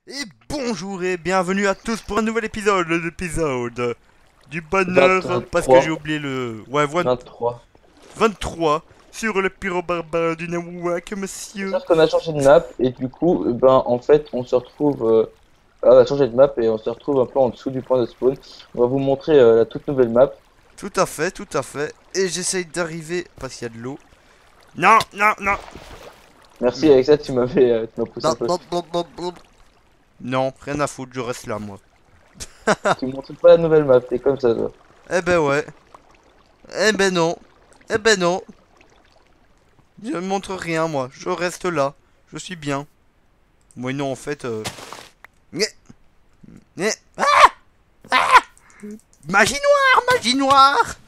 Et bonjour et bienvenue à tous pour un nouvel épisode, l'épisode du bonheur, parce que j'ai 23. oublié le... Ouais, 23. 23 sur le pyro barbare du Nawak, monsieur. Sauf qu'on a changé de map et du coup, ben en fait, on se retrouve. On a changé de map et on se retrouve un peu en dessous du point de spawn. On va vous montrer la toute nouvelle map. Tout à fait, tout à fait. Et j'essaye d'arriver, parce qu'il y a de l'eau. Non, non, non. Merci Alexa, tu m'as poussé un Non, peu. non, non, non, non. Non, rien à foutre, je reste là, moi. Tu me montres pas la nouvelle map, t'es comme ça toi. Eh ben ouais. Eh ben non. Eh ben non. Je ne montre rien, moi. Je reste là. Je suis bien. Moi, non, en fait... Nyeh, nyeh. Magie noire, magie noire.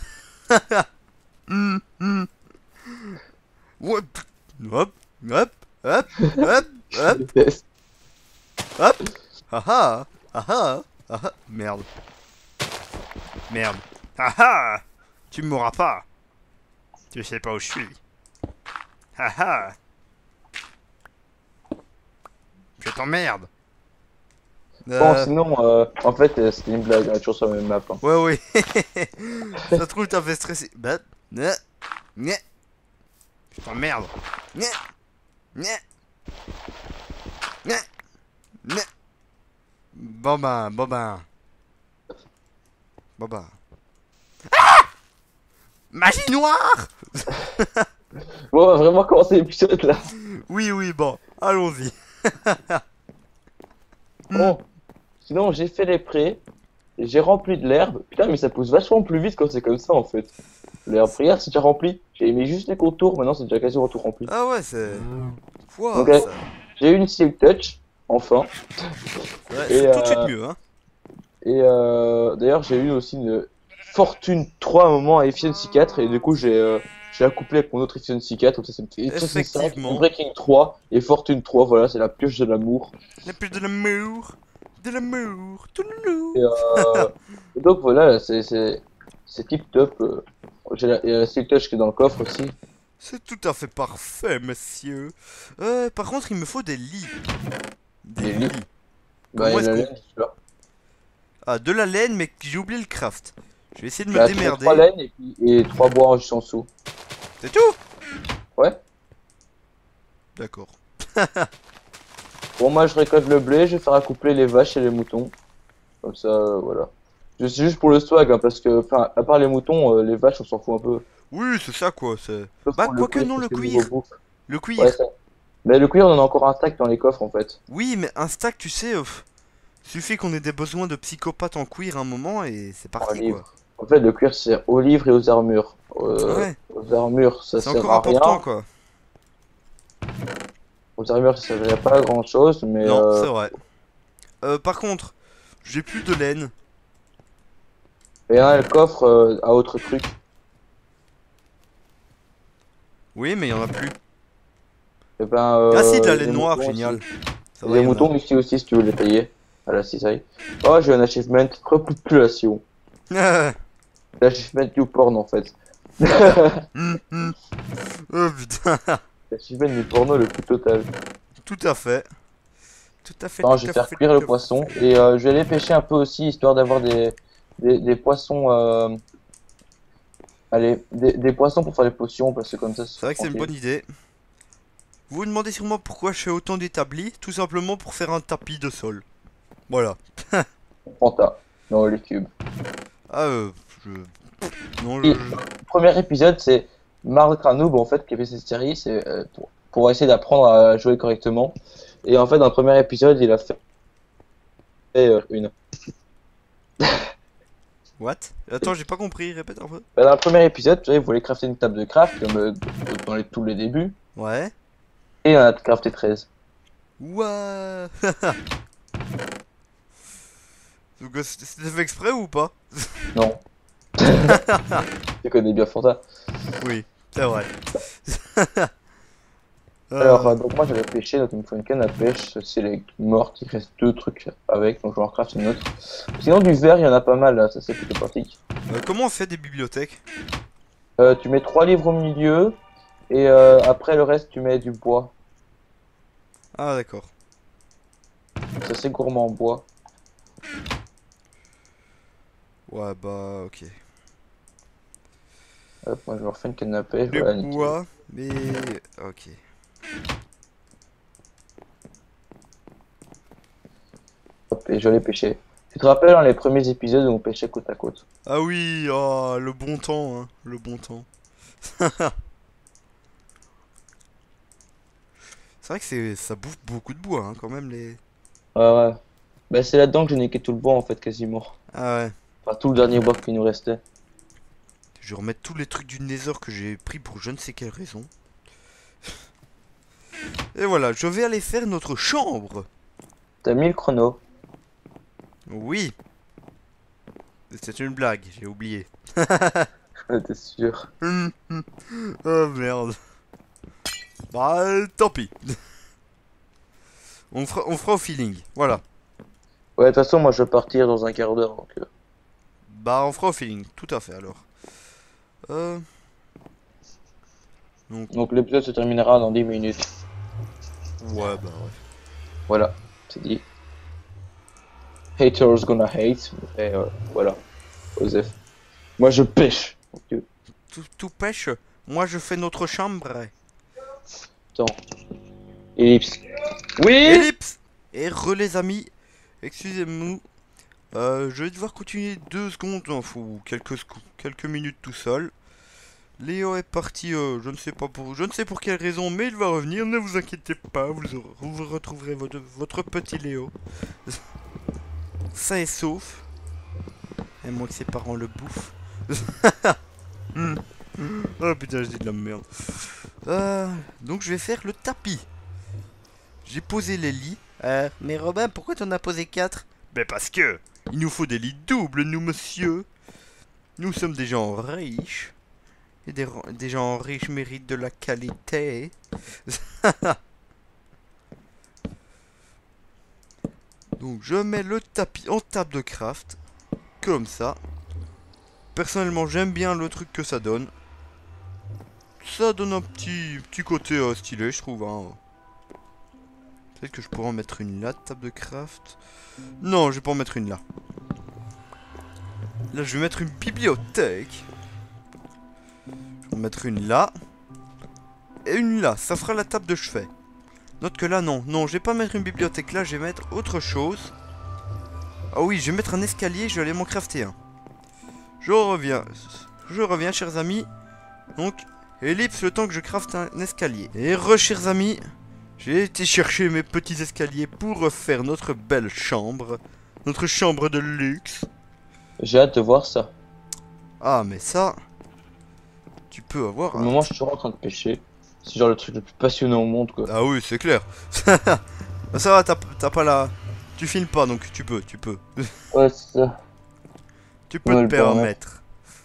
Hum, hum. Hop, hop, hop, hop, hop, Je hop, déteste. hop. Ah ah, ah ah, ah ah. Merde, merde. Ah ah. Tu m'auras pas. Tu sais pas où je suis. Ah ah. Je t'emmerde. Bon, sinon, en fait, c'était une blague, on est toujours sur la même map. Hein. Ouais, oui. Ça se trouve, t'as fait stresser. Bah, nyeh, nyeh. Je t'emmerde. Nyeh, nyeh, nyeh, nyeh. Bon ben, bon ben. Bon ben. Magie noire. Bon, on va vraiment commencer l'épisode là. Oui, oui, bon. Allons-y. Hmm. Bon, sinon, j'ai fait les prés, j'ai rempli de l'herbe. Putain, mais ça pousse vachement plus vite quand c'est comme ça en fait. L'herbe prière, c'est déjà rempli. J'ai mis juste les contours, maintenant c'est déjà quasiment tout rempli. Ah ouais, c'est... Donc, Pouah, ça... j'ai eu une Silk Touch, enfin. Ouais, Et, c'est tout de suite mieux, hein. d'ailleurs, j'ai eu aussi une Fortune 3 à un moment à Efficiency 4. Et du coup, j'ai accouplé avec mon autre Efficiency 4. Comme ça me fait Efficiency 5, Effectivement. Breaking 3 et Fortune 3. Voilà, c'est la pioche de l'amour. Il y a plus de l'amour. De l'amour. Tout loulou. Et, et donc, voilà, c'est tip top. J'ai la Silk Touch qui est dans le coffre aussi. C'est tout à fait parfait, monsieur. Par contre, il me faut des lits. Des Des lits. lits. Bah, Comment il est-ce a qu'on... laine, celui-là. Ah, de la laine, mais j'ai oublié le craft. Je vais essayer de me Bah, tu mets 3 démerder. laines et 3 bois juste en dessous. C'est tout? Ouais. D'accord. Bon, moi, je récolte le blé, je vais faire accoupler les vaches et les moutons. Comme ça, voilà. C'est juste pour le swag, hein, parce que, enfin, à part les moutons, les vaches, on s'en fout un peu. Oui, c'est ça, quoi. C'est... Sauf Bah, pour le quoique cuir, non, parce le que niveau cuir. bouffe. Le Ouais, cuir. ça. Mais le cuir, on en a encore un stack dans les coffres, en fait. Oui, mais un stack, tu sais, suffit qu'on ait des besoins de psychopathes en cuir un moment et c'est Un parti, quoi. livre. En fait, le cuir sert aux livres et aux armures. Ouais, Aux armures, ça c'est sert encore à important, rien. quoi. Aux armures, ça servirait pas à grand chose, mais Non, c'est vrai. Par contre, j'ai plus de laine. et un le coffre à autre truc. Oui, mais il y en a plus. Et ben, Ah si, de la les laine noire, moutons aussi. génial. Ça va, Les il y en a. moutons ici aussi, si tu veux les payer. Voilà, si ça y est. Oh, j'ai un achievement, repopulation. L'achievement du porn, en fait. Hum, hum. Oh putain. L'achievement du porno le plus total. Tout à fait. Tout à fait, Non, tout je vais à faire fait, cuire le tout à poisson fait. et je vais aller pêcher un peu aussi histoire d'avoir des poissons. Allez, des poissons pour faire les potions parce que comme ça, ce C'est sera vrai que c'est une tranquille. bonne idée. Vous vous demandez sûrement pourquoi je fais autant d'établis. Tout simplement pour faire un tapis de sol. Voilà. Fanta, non, les cubes. Ah, je... Non, Et le premier épisode, c'est Marc Ranoub en fait qui a fait cette série, c'est pour essayer d'apprendre à jouer correctement. Et en fait, dans le premier épisode, il a fait une. What? Attends, j'ai pas compris, répète un peu. Bah, dans le premier épisode, tu vois, il voulait crafter une table de craft comme dans tous les débuts, Ouais. et il en a crafté 13. Ouah. Donc, c'était fait exprès ou pas? Non, tu connais bien Fanta. Oui, c'est vrai. Alors, Euh, donc moi j'avais pêché, donc il me faut une canne à pêche, c'est les mortes, il reste deux trucs avec, donc je vais en craft une autre. Sinon du verre, il y en a pas mal là, ça c'est plutôt pratique. comment on fait des bibliothèques? Tu mets trois livres au milieu, et après le reste tu mets du bois. Ah, d'accord. c'est assez gourmand en bois. Ouais, bah, ok. Hop, moi je me refais une canne à pêche, Le voilà, nickel. bois, mais... Ok. Hop, et je vais aller pêcher. Tu te rappelles, hein, les premiers épisodes où on pêchait côte à côte? Ah oui, oh, le bon temps, hein, le bon temps. C'est vrai que ça bouffe beaucoup de bois, hein, quand même, les... Ouais, ouais. Bah, c'est là-dedans que j'ai niqué tout le bois en fait, quasiment. Ah ouais. Enfin, tout le dernier bois qui nous restait. Je vais remettre tous les trucs du Nether que j'ai pris pour je ne sais quelle raison. Et voilà, je vais aller faire notre chambre. T'as mis le chrono? Oui. C'est une blague, j'ai oublié. T'es sûr? Oh merde. Bah, tant pis. On fera au feeling. Voilà. Ouais, de toute façon, moi je vais partir dans un quart d'heure. Donc, Bah, on fera au feeling. Tout à fait, alors. Euh... Donc, donc l'épisode se terminera dans 10 minutes. ouais, bah ouais. Voilà, c'est dit. Haters gonna hate. Et voilà, Osef. Moi je pêche. Donc, Tout pêche. Moi, je fais notre chambre. attends. Ellipse. Oui! Ellipse. Et les amis. Excusez-moi. Je vais devoir continuer 2 secondes. Ou quelques minutes tout seul. Léo est parti, je ne sais pour quelle raison, mais il va revenir, ne vous inquiétez pas, vous retrouverez votre petit Léo. Ça est sauf. Et moi que ses parents le bouffent. Hmm. Oh putain, je dis de la merde. Donc je vais faire le tapis. J'ai posé les lits. Mais Robin, pourquoi t'en as posé 4? Ben parce que il nous faut des lits doubles, nous monsieur. Nous sommes des gens riches. Et des gens riches méritent de la qualité. Donc je mets le tapis en table de craft. Comme ça. Personnellement j'aime bien le truc que ça donne. Ça donne un petit côté stylé je trouve. Hein. Peut-être que je pourrais en mettre une là, table de craft. Non, je vais pas en mettre une là. Là je vais mettre une bibliothèque. Je vais en mettre une là. Et une là, ça fera la table de chevet. Note que là, non. Non, je vais pas mettre une bibliothèque là, je vais mettre autre chose. Ah oui, je vais mettre un escalier, je vais aller m'en crafter un. Je reviens. Je reviens, chers amis. Donc, ellipse le temps que je crafte un escalier. Et chers amis, j'ai été chercher mes petits escaliers pour refaire notre belle chambre. Notre chambre de luxe. J'ai hâte de voir ça. Ah, mais ça... Tu peux avoir... Pour le moment, je suis toujours en train de pêcher. C'est genre le truc le plus passionnant au monde, quoi. Ah oui, c'est clair. Bah, ça va, t'as pas la... Tu filmes pas, donc tu peux. Ouais, c'est ça. Tu peux Ouais, te le permettre. permettre.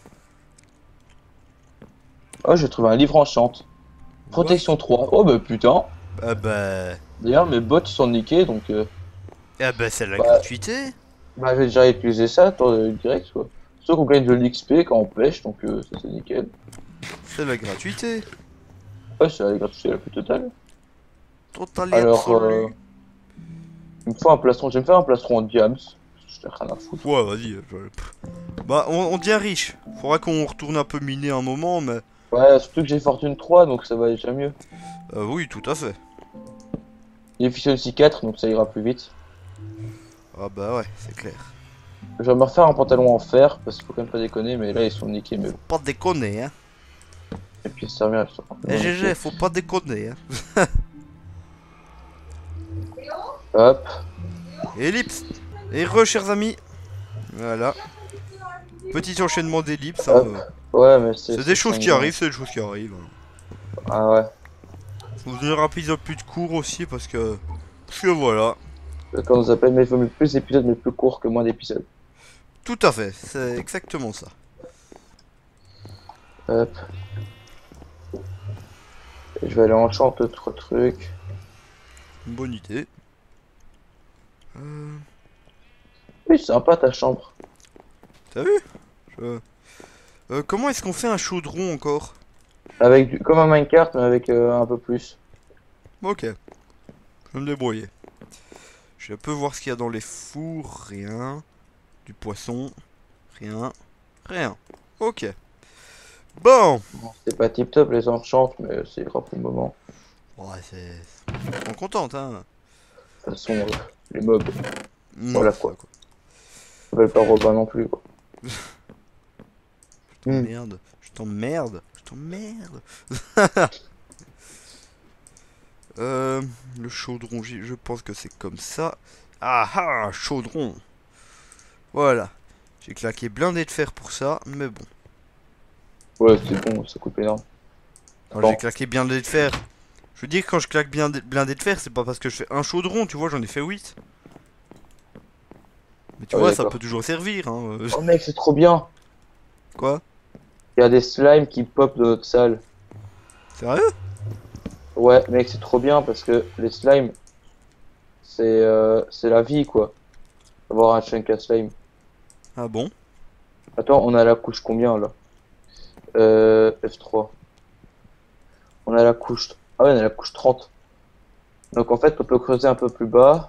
Oh, j'ai trouvé un livre enchante. Protection 3. Oh, bah putain. Ah bah... D'ailleurs, mes bots sont niqués, donc Ah bah c'est la bah, gratuité. bah, je vais déjà utiliser ça direct, quoi. Surtout qu'on gagne de l'XP quand on pêche, donc ça c'est nickel. C'est la gratuité. Ouais, c'est la gratuité la plus totale. Total et Alors, absolu. il me faut un plastron. Je vais me faire un plastron en diams. Je t'ai rien à foutre. Ouais, vas-y. Bah, on devient riche. Faudra qu'on retourne un peu miner un moment, mais... Ouais, surtout que j'ai fortune 3, donc ça va déjà mieux. Oui, tout à fait. Efficiency 4, donc ça ira plus vite. Ah bah ouais, c'est clair. Je vais me refaire un pantalon en fer, parce qu'il faut quand même pas déconner, mais là ils sont niqués, mais bon. Pas déconner, hein. Et puis ça revient, elles sont Eh complètement GG, niquées. faut pas déconner, hein. Hop. Ellipse. Et chers amis. Voilà. Petit enchaînement d'ellipses, hein. Hop. Ouais, mais C'est des choses qui arrivent, c'est des choses qui arrivent. Ah ouais. Je vous donnerai un épisode plus de court aussi, parce que... Parce que voilà. Quand on nous appelle, mais il faut mettre plus d'épisodes, mais plus court que moins d'épisodes. Tout à fait, c'est exactement ça. Hop. Et je vais aller enchanter d'autres trucs. Une bonne idée. Oui, c'est sympa ta chambre. T'as vu? Comment est-ce qu'on fait un chaudron encore? Avec comme un Minecraft, mais avec un peu plus. Ok. Je vais me débrouiller. Je peux voir ce qu'il y a dans les fours. Rien. Du poisson. Rien. Rien. Ok. Bon. Bon, c'est pas tip top les enchantes, mais c'est grave pour le moment. Ouais, c'est... On est contente, hein. De toute façon, les mobs, Non, voilà, ça, quoi. ça veulent pas Robin non plus, quoi. Je Hmm. t'emmerde. Je t'emmerde. Je t'emmerde. Le chaudron, je pense que c'est comme ça. Ah ah, chaudron. Voilà. J'ai claqué blindé de fer pour ça, mais bon. Ouais, c'est bon, ça coupe énorme. Quand Bon. j'ai claqué blindé de fer. Je veux dire, quand je claque bien blindé de fer, c'est pas parce que je fais un chaudron, tu vois, j'en ai fait 8. Mais tu Ah ouais, vois, ça d'accord. peut toujours servir, hein. Oh mec, c'est trop bien. Quoi? Il y a des slimes qui pop de notre salle. Sérieux? Ouais, mec, c'est trop bien parce que les slimes, c'est la vie, quoi. Avoir un chunk à slime. Ah bon? Attends, on a la couche combien, là? F3. On a la couche... Ah ouais, on a la couche 30. Donc en fait, on peut creuser un peu plus bas.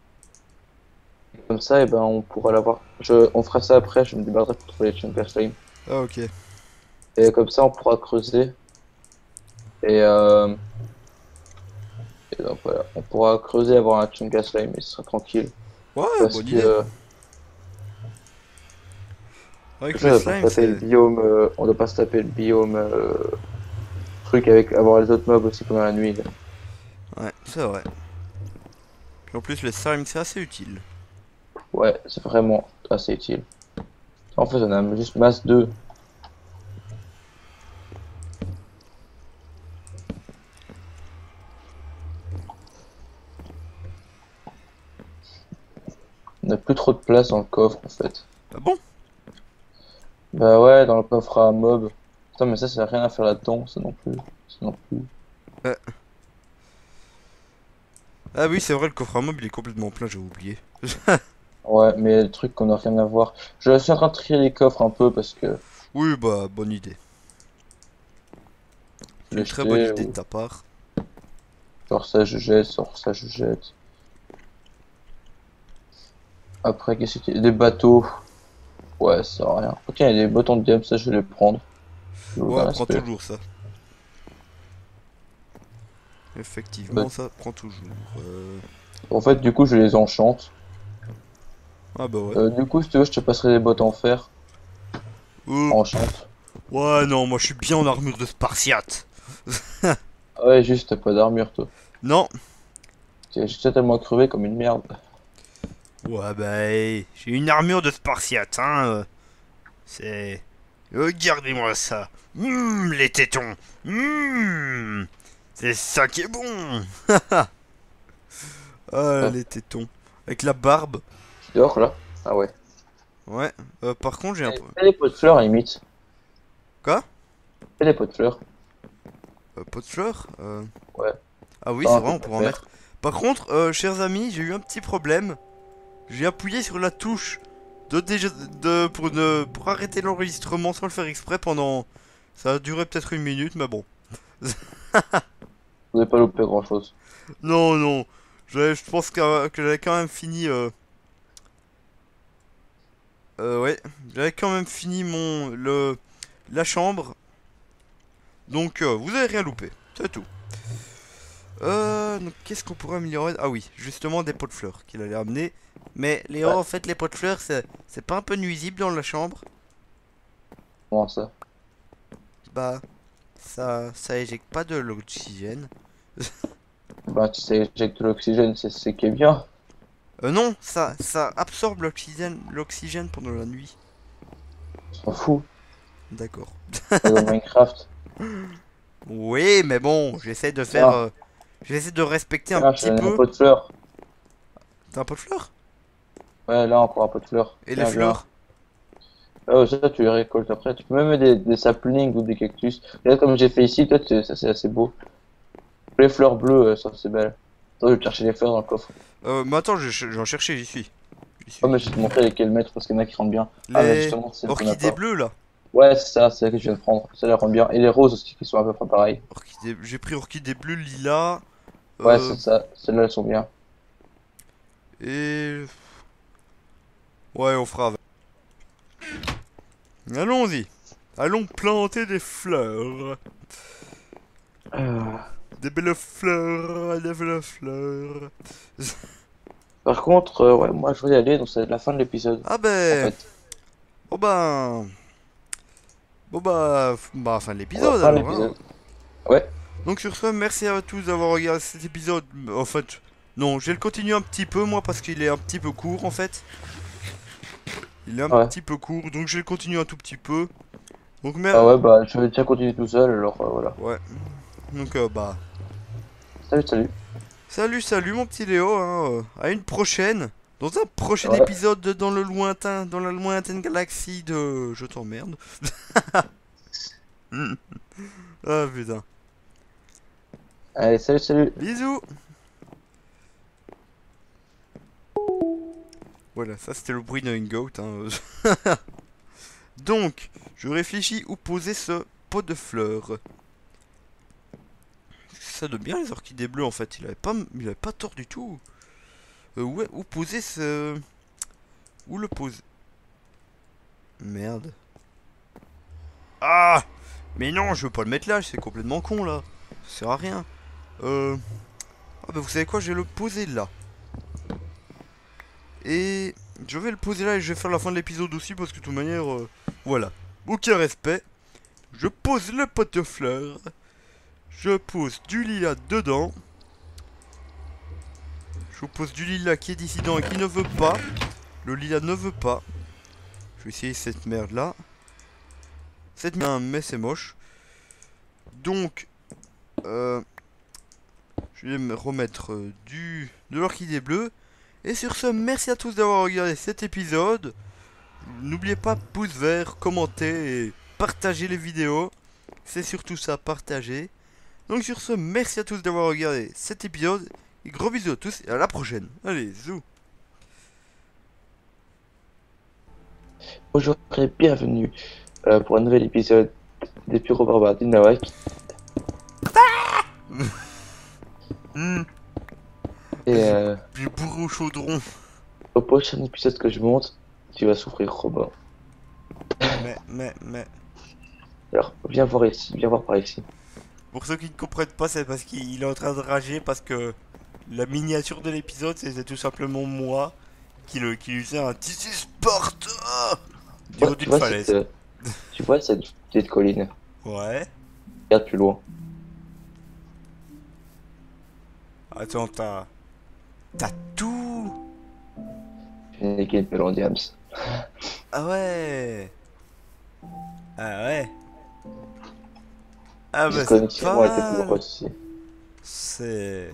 Comme ça, et ben, on pourra l'avoir. On fera ça après, je me débarrasserai pour trouver les chunks à slime. Ah ok. Et comme ça, on pourra creuser. Et, et donc voilà, on pourra creuser, avoir un chunk à slime, et ce sera tranquille. Ouais, Parce bonne que idée. Avec on le doit pas se slime, taper le c'est... biome, on doit pas se taper le biome truc avec avoir les autres mobs aussi pendant la nuit. Là. Ouais, c'est vrai. Puis en plus, le slime, c'est assez utile. Ouais, c'est vraiment assez utile. En fait, on a juste masse 2. On n'a plus trop de place dans le coffre en fait. Ah bon? Bah ouais, dans le coffre à mob. Putain, mais ça rien à faire là-dedans, ça non plus. Ça non plus. Euh, Ah oui, c'est vrai, le coffre à mob, il est complètement plein, j'ai oublié. Ouais, mais le truc qu'on a rien à voir. Je suis en train de trier les coffres un peu parce que Oui, bah, bonne idée. je C'est l'ai une très bonne jeté, idée de ou ta part. genre ça je jette, genre ça je jette. Après, qu'est-ce qu'il y a? Des bateaux. Ouais, ça sert à rien. Ok, il y a des bâtons de diable, ça je vais les prendre. J'ai aucun Ouais, prends respect. toujours ça. Bah, Effectivement, ça prend toujours. en fait, du coup, je les enchante. Ah bah ouais. Du coup, si tu veux, je te passerai des bottes en fer. Euh, Enchante. Ouais, non, moi je suis bien en armure de Spartiate. Ah ouais, juste, t'as pas d'armure, toi. Non. J'ai totalement crevé comme une merde. Ouais, bah, j'ai une armure de Spartiate, hein. C'est... Regardez-moi ça. Les tétons. C'est ça qui est bon. Ah, Ah, les tétons. Avec la barbe. tu dors, là? Ah ouais. Ouais. Par contre, j'ai un peu... Fais des pots de fleurs, limite. Quoi? Fais des pots de fleurs. Pot de fleurs Ouais. Ah oui, Pas c'est un vrai, peu on de pourrait en fer. mettre. Par contre, chers amis, j'ai eu un petit problème. J'ai appuyé sur la touche pour arrêter l'enregistrement sans le faire exprès pendant... Ça a duré peut-être une minute, mais bon. Vous avez pas loupé grand-chose. Non, non. Je pense que j'avais quand même fini... ouais. J'avais quand même fini la chambre. Donc, vous avez rien loupé. C'est tout. Donc qu'est-ce qu'on pourrait améliorer? Ah oui, justement des pots de fleurs qu'il allait amener. Mais Léo, Ouais, en fait, les pots de fleurs, c'est pas un peu nuisible dans la chambre? comment ça? Bah, ça éjecte pas de l'oxygène. Bah, tu sais, éjecter l'oxygène, c'est qui est bien. Non, ça absorbe l'oxygène pendant la nuit. On s'en fout. D'accord. Pas dans Minecraft. Oui, mais bon, j'essaie de faire, Tiens, j'essaie de respecter un tiens, je te petit donne un peu. pot de fleurs. T'as un pot de fleurs? Ouais, là, encore un pot de fleurs. Et les Tiens, viens. fleurs? Ah, ça, tu les récoltes après. Tu peux même mettre des saplings ou des cactus. Et là, comme j'ai fait ici, toi, ça, c'est assez beau. Les fleurs bleues, ça, c'est belle. Attends, je vais te chercher les fleurs dans le coffre. Mais attends, j'en cherchais, j'y suis. J'y Oh, suis. mais je vais te montrer lesquels mettre parce qu'il y en a qui rentrent bien. Ah, mais Les justement, c'est le qu'on n'a orchidées pas. bleues là. Ouais, c'est ça, c'est ça que je viens de prendre. Ça les rend bien. Et les roses aussi, qui sont à peu près pareilles. J'ai pris orchidées bleues, lilas. Ouais, Euh, c'est ça. Celles-là, elles sont bien. Et... Ouais, on fera avec. Allons-y. Allons planter des fleurs. Euh, Des belles fleurs, des belles fleurs. Par contre, ouais, moi je vais y aller, donc c'est la fin de l'épisode. Ah En ben... fait, Bon ben... Bon bah, fin de on va l'épisode faire alors, hein. l'épisode. Ouais, Donc sur ce, merci à tous d'avoir regardé cet épisode. En fait, non, je vais le continuer un petit peu moi parce qu'il est un petit peu court en fait. Il est un ouais. petit peu court, donc je vais le continuer un tout petit peu. Donc Ah ouais, bah je vais déjà continuer tout seul, alors voilà. ouais. Donc bah... Salut, salut. Salut, salut mon petit Léo, hein. À une prochaine. Dans un prochain Ouais, épisode dans le lointain, dans la lointaine galaxie de... Je t'emmerde. Ah putain. allez, salut, salut. Bisous. Voilà, ça c'était le bruit d'un goat. Hein. Donc, je réfléchis où poser ce pot de fleurs. Ça donne bien les orchidées bleues en fait. Il avait pas tort du tout. Ouais, où poser ce... Où le poser? Merde. Ah! Mais non, je veux pas le mettre là, c'est complètement con là. Ça sert à rien. Ah bah vous savez quoi, je vais le poser là. Et je vais le poser là et je vais faire la fin de l'épisode aussi parce que de toute manière, voilà. Aucun respect. Je pose le pot de fleurs. Je pose du lilas dedans. Je vous pose du lilas qui est dissident et qui ne veut pas. Le lilas ne veut pas. Je vais essayer cette merde là. Cette merde, mais c'est moche. Donc, je vais me remettre de l'orchidée bleue. Et sur ce, merci à tous d'avoir regardé cet épisode. N'oubliez pas pouce vert, commenter et partager les vidéos. C'est surtout ça, partager. Donc sur ce, merci à tous d'avoir regardé cet épisode. Et gros bisous à tous et à la prochaine. Allez, zou. Bonjour et bienvenue pour un nouvel épisode des Pyro Barbares d'Inawak. Et J'ai bourré au chaudron. au prochain épisode que je monte, tu vas souffrir, Robin. Mais. Alors, viens voir ici, viens voir par ici. Pour ceux qui ne comprennent pas, c'est parce qu'il est en train de rager parce que la miniature de l'épisode, c'était tout simplement moi qui lui faisait un This is Sparta du haut d'une falaise. Tu vois cette petite colline? Ouais. Regarde plus loin. Attends, t'as tout. J'ai une équipe Melon Ah ouais. Ah ouais. Ah bah c'est Disconnexion pas avec tes mal. potes aussi. C'est...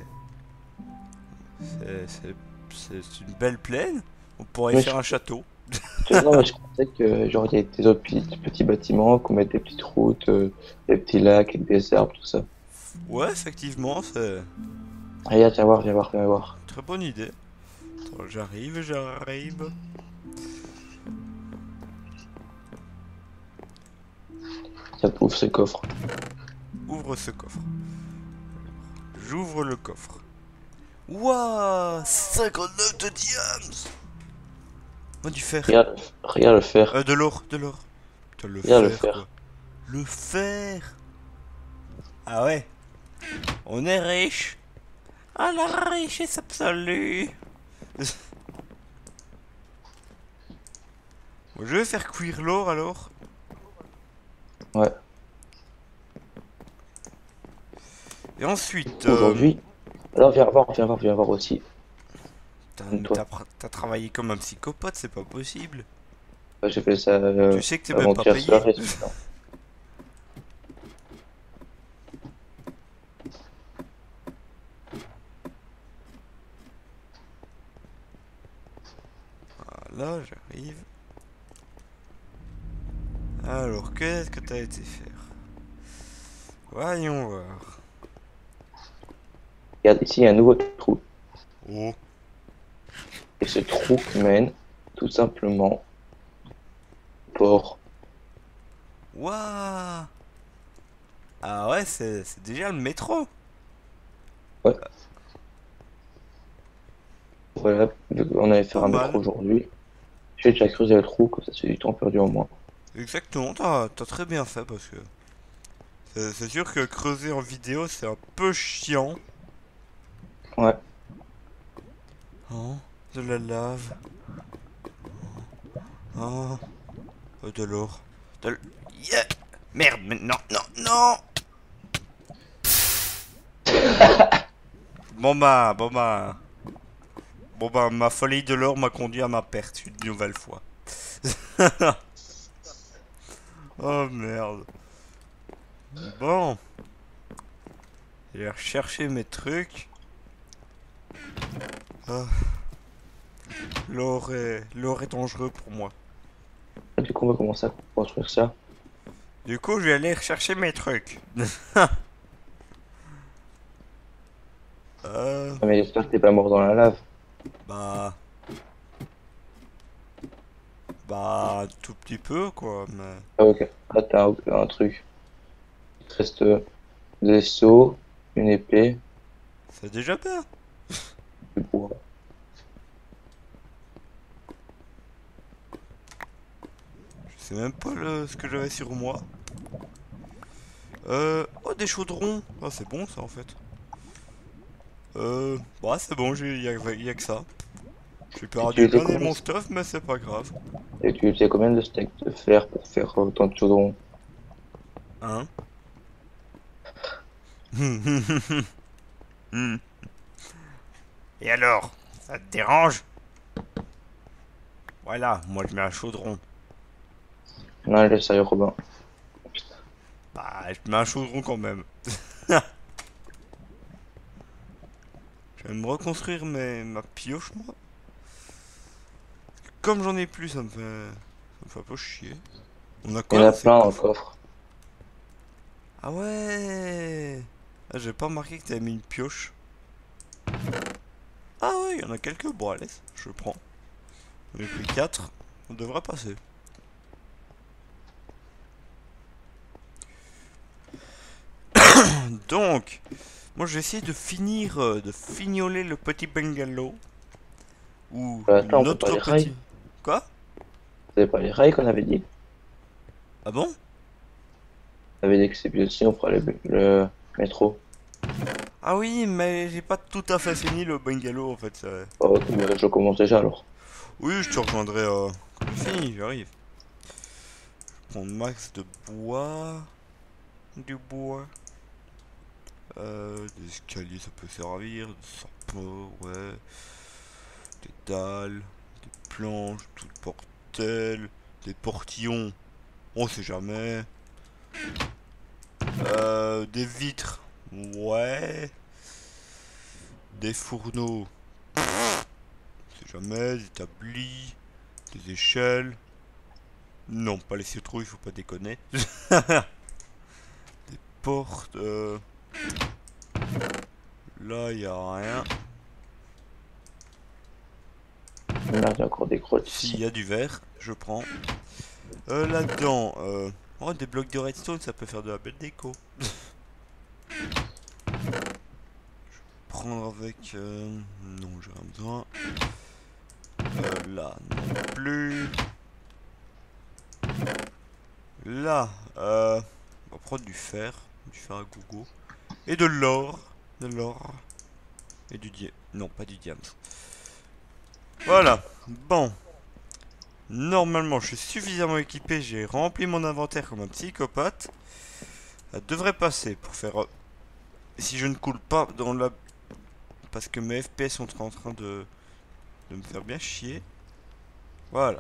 C'est une belle plaine. On pourrait y Mais faire un château. non, mais je pensais que genre il y avait des autres petits bâtiments, qu'on mette des petites routes, des petits lacs avec des arbres, tout ça. Ouais, effectivement, c'est Regarde, viens voir, viens voir, viens voir. une très bonne idée. Attends, j'arrive. Tiens, ouvre ce coffre. Ouvre ce coffre. J'ouvre le coffre. Wouah, 59 de diams. Oh, du fer. Regarde le fer. De l'or. Putain, le Regarde le fer, fer. quoi. Le fer. Ah ouais. On est riche. Ah, la richesse absolue. Bon, je vais faire cuire l'or alors. Ouais. Et ensuite... Aujourd'hui. Alors viens voir aussi. Putain, Toi. t'as travaillé comme un psychopathe, c'est pas possible. J'ai fait ça Tu sais que t'es même pas avant-hier payé. soir et ce matin. Là, j'arrive. Alors, qu'est-ce que t'as été faire? Voyons voir. Regarde, ici il y a un nouveau trou. Oh. Et ce trou mène tout simplement au port. Waouh. Ah ouais, c'est déjà le métro. Ouais. voilà, vu qu'on allait faire Pas un métro mal. aujourd'hui. J'ai déjà creusé le trou, comme ça c'est du temps perdu en moins. Exactement, t'as très bien fait parce que c'est sûr que creuser en vidéo c'est un peu chiant. Ouais, Oh, de la lave. Oh, de l'or. Yeah. Merde, mais non, non, non. Bon bah, ma folie de l'or m'a conduit à ma perte une nouvelle fois. Oh merde. Bon, je vais rechercher mes trucs. Ah, l'or est dangereux pour moi. du coup on va commencer à construire ça. Du coup, je vais aller rechercher mes trucs. Euh, Ah, mais j'espère que t'es pas mort dans la lave. bah, un tout petit peu quoi, mais Ah ok, là t'as un truc. Il te reste des seaux, une épée, c'est déjà bien. du bois. Je sais même pas ce que j'avais sur moi. Oh, des chaudrons. Ah, c'est bon ça en fait. Bah c'est bon, y a que ça. J'ai Et perdu tu le utilisais dernier de combien, mon stuff, mais c'est pas grave. et tu utilisais combien de steaks de fer pour faire autant de chaudron? Hein? Hmm. Et alors? Ça te dérange? Voilà, moi je mets un chaudron. Non, le sérieux Robin. Bah, je mets un chaudron quand même. Je vais me reconstruire ma pioche, moi. Comme j'en ai plus, ça me fait un peu chier. On a Il y quoi en dans a ces plein dans le coffres? coffre. Ah ouais! Ah, j'ai pas remarqué que t'avais mis une pioche. Ah ouais, il y en a quelques. Bon, allez, je prends. J'en ai pris 4. On devrait passer. Donc, moi j'ai essayé de finir, de fignoler le petit bungalow. Ou Attends, on peut pas notre les rails. petit. Quoi? C'était pas les rails qu'on avait dit? Ah bon? On avait dit que c'est bien aussi, on fera le métro. Ah oui, mais j'ai pas tout à fait fini le bungalow en fait. Oh, ok, mais je commence déjà alors. Oui, je te rejoindrai quand j'ai fini, j'arrive. Prendre max de bois. Du bois. Des escaliers ça peut servir. Des sapins, ouais. Des dalles. Des planches, tout le portel. Des portillons. On sait jamais. Des vitres. Ouais. Des fourneaux. On sait jamais. Des établis. Des échelles. Non, pas les citrouilles, il faut pas déconner. Des portes. Là, y a rien. Merde, il y a encore des grottes S'il ici. y a du verre, je prends. Là-dedans, oh, des blocs de redstone, ça peut faire de la belle déco. Prendre avec. Non, j'ai rien besoin. Là, non plus. Là, on va prendre du fer à gogo. Et de l'or. De l'or. Et du diamant. Non, pas du diamant. Voilà. Bon. Normalement, je suis suffisamment équipé. J'ai rempli mon inventaire comme un psychopathe. Ça devrait passer pour faire. Si je ne coule pas dans la. Parce que mes FPS sont en train de me faire bien chier. Voilà.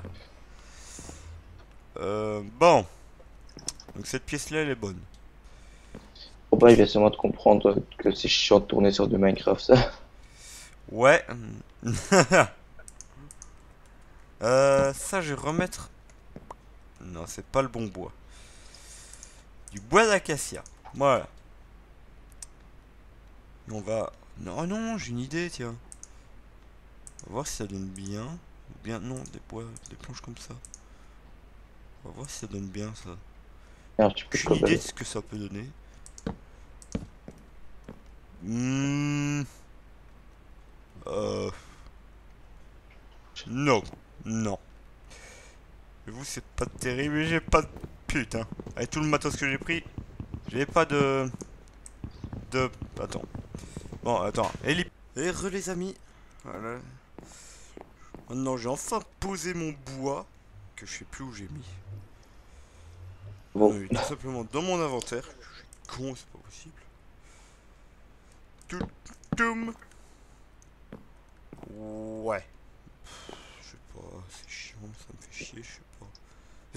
Bon. Donc cette pièce-là, elle est bonne. Robin, il vient seulement de comprendre que c'est chiant de tourner sur du Minecraft, ça. Ouais. Ça, je vais remettre. Non, c'est pas le bon bois. Du bois d'acacia. Voilà. On va. Non, non, j'ai une idée, tiens. On va voir si ça donne bien. Ou bien, non, des bois, des planches comme ça. On va voir si ça donne bien, ça. Merde, tu peux J'ai une idée cobble. de ce que ça peut donner. Hmm. Euh. Non. Non. Et vous, c'est pas terrible, mais j'ai pas de pute, hein. Avec tout le matos que j'ai pris, j'ai pas de... Attends. Bon, attends. Et les amis. Voilà. Maintenant, j'ai enfin posé mon bois, que je sais plus où j'ai mis. Ah non, Bon, il est tout simplement dans mon inventaire. Je suis con, c'est pas possible. Tout, toum. Ouais. Je sais pas, c'est chiant, ça me fait chier, je sais pas.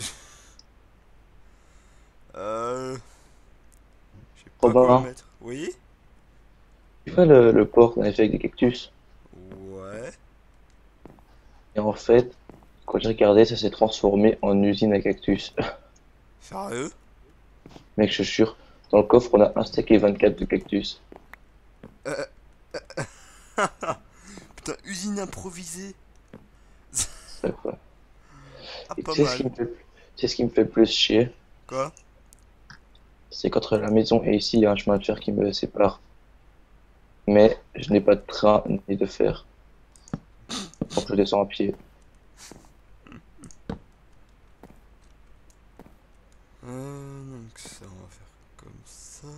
Je sais pas quoi Robin, mettre. Oui. tu vois le porc qu'on avait fait avec des cactus? Ouais. Et en fait, quand j'ai regardé, ça s'est transformé en usine à cactus. Sérieux? Mec, je te jure, dans le coffre, on a un steak et 24 de cactus. euh, Putain, usine improvisée. C'est ça, quoi. Ah, Et pas mal. tu sais ce qui me fait le plus chier? Quoi? C'est qu'entre la maison et ici, il y a un chemin de fer qui me le sépare. Mais je n'ai pas de train ni de fer. Donc je descends à pied. Donc ça, on va faire comme ça.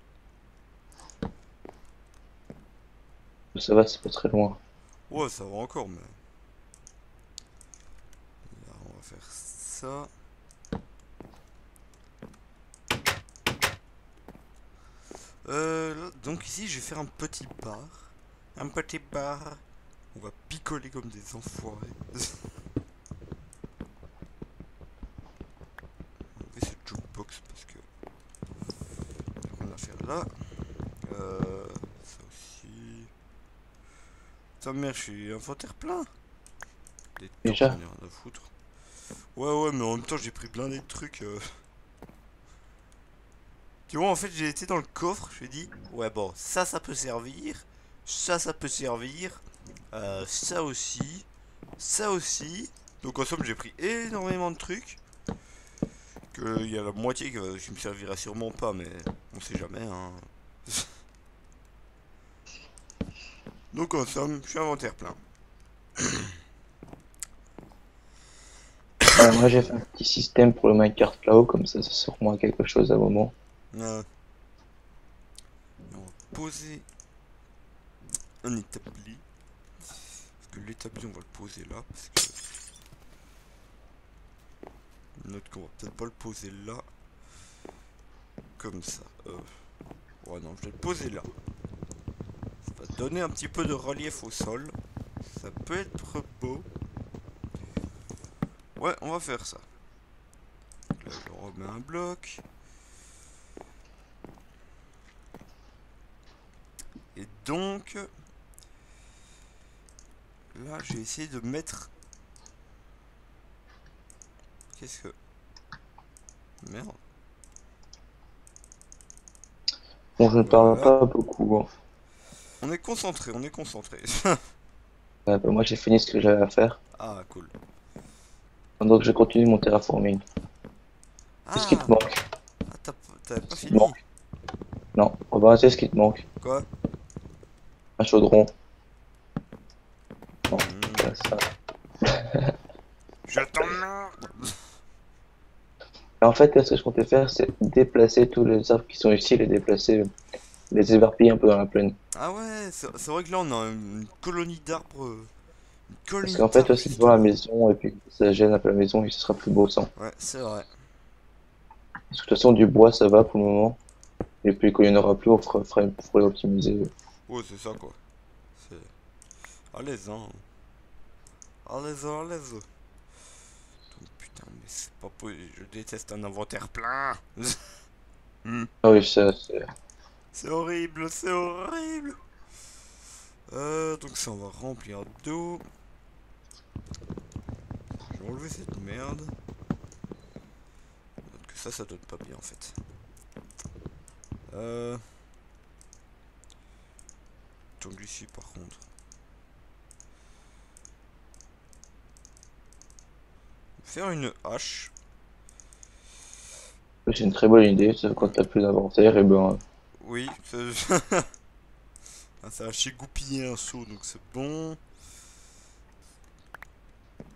Ça va, c'est pas très loin. Ouais, ça va encore, mais... Là, on va faire ça. Donc ici, je vais faire un petit bar. Un petit bar. On va picoler comme des enfoirés. On va cette jukebox parce que... On va faire là. Ça aussi... Putain merde, je suis inventaire plein. Des torches, j'en Déjà, ai rien à foutre. Ouais, mais en même temps, j'ai pris plein des trucs. Tu vois, en fait, j'ai été dans le coffre, je me dit, ouais, bon, ça peut servir. Ça peut servir. Ça aussi. Ça aussi. Donc, en somme, j'ai pris énormément de trucs. Il y a la moitié qui me servira sûrement pas, mais on sait jamais, hein. Donc, en somme, je suis inventaire plein. moi j'ai fait un petit système pour le Minecraft là-haut, comme ça sert au moins quelque chose à un moment. Euh, on va poser un établi. Parce que l'établi, on va le poser là. Parce que. Note qu'on va peut-être pas le poser là. Comme ça. Ouais, non, je vais le poser là. Ça va donner un petit peu de relief au sol. Ça peut être beau. Ouais, on va faire ça. Là, je remets un bloc. Et donc... Là, j'ai essayé de mettre... Qu'est-ce que... Merde. Bon, je ne parle Voilà. pas beaucoup, hein. On est concentré, on est concentré. Bah, moi j'ai fini ce que j'avais à faire. Ah, cool. Donc je continue mon terraforming. Qu'est-ce qui te Ah, manque? t'avais pas Qu'est-ce qui te fini? manque? Non, Robin, c'est ce qui te manque. Quoi? Un chaudron. Non, Hmm, pas ça. Je t'emmerde. Et en fait, là, ce que je comptais faire, c'est déplacer tous les arbres qui sont ici, les éparpiller un peu dans la plaine. Ah ouais, c'est vrai que là, on a une colonie d'arbres... Une Parce colonie qu'en fait, d'arbres là, c'est juste devant la là. maison, et puis ça gêne un peu la maison, et ce sera plus beau sans. Ouais, c'est vrai. De toute façon, du bois, ça va pour le moment. Et puis, quand il n'y en aura plus, on pourrait optimiser. Ouais, c'est ça quoi. C'est... À l'aise, hein. À l'aise, à l'aise. Donc, putain, mais c'est pas possible. Je déteste un inventaire plein. Hmm. Ah oui, ça, c'est... C'est horrible, c'est horrible. Donc ça, on va remplir d'eau. Je vais enlever cette merde. Note que ça donne pas bien en fait. Donc ici par contre. Faire une hache. c'est une très bonne idée. Ça, quand t'as plus d'inventaire, et ben, Oui, ah, ça a chez goupiller un seau donc c'est bon.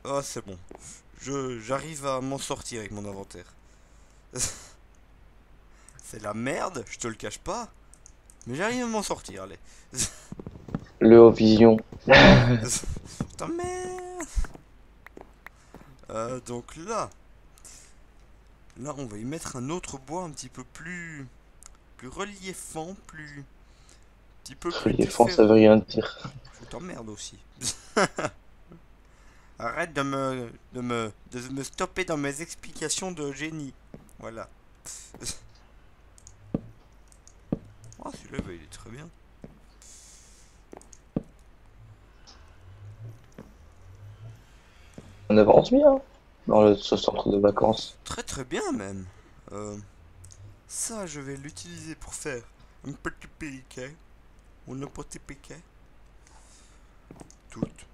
Oh, c'est bon. J'arrive à m'en sortir avec mon inventaire. C'est la merde, je te le cache pas. Mais j'arrive à m'en sortir, allez. Le haut vision. Putain, merde. Donc là, on va y mettre un autre bois un petit peu plus reliefant, un petit peu plus Les fonds, ça veut différent. rien dire. Je t'emmerde aussi. Arrête de me stopper dans mes explications de génie. Voilà. Oh, celui-là, bah, il est très bien. On avance bien dans ce centre de vacances. Très très bien même. Euh, Ça, je vais l'utiliser pour faire un petit piquet. Ou un petit piquet. Toutes,